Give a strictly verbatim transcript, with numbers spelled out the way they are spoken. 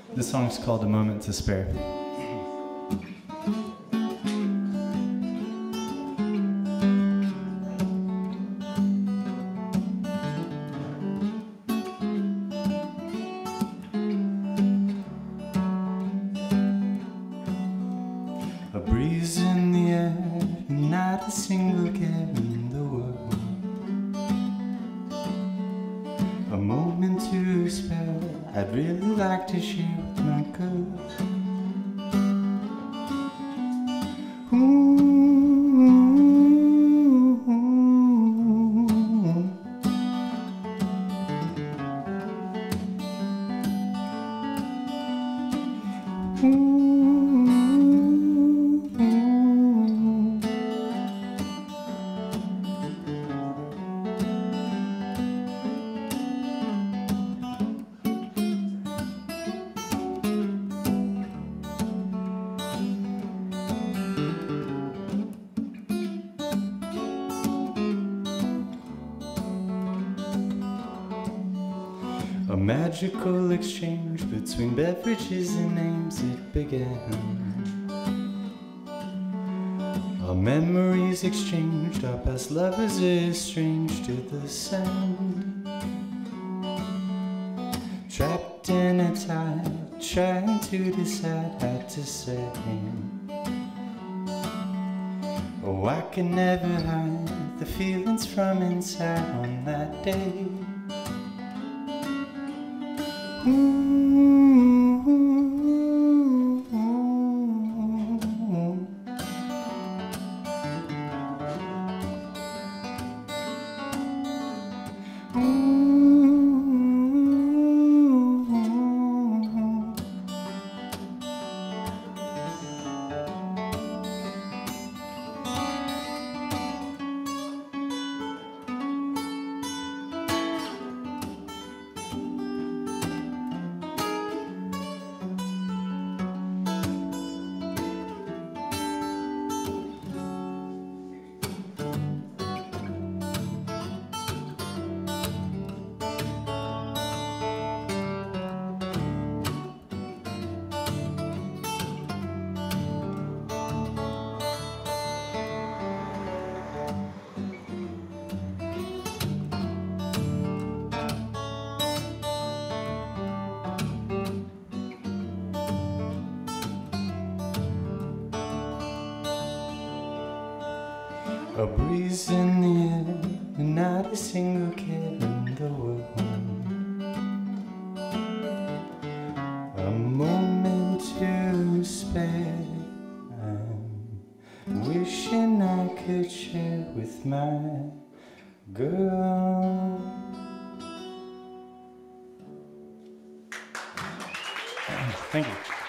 This song's called A Moment to Spare. A breeze in the air, not a single care in the world. A moment to spare, I'd really like to share with my girl. Ooh. Ooh. A magical exchange between beverages and names it began. Our memories exchanged, our past lovers estranged to the sand. Trapped in a tide, trying to decide how to say. Oh, I can never hide the feelings from inside on that day. Ooh. A breeze in the air, and not a single care in the world. A moment to spare, I'm wishing I could share with my girl. Thank you.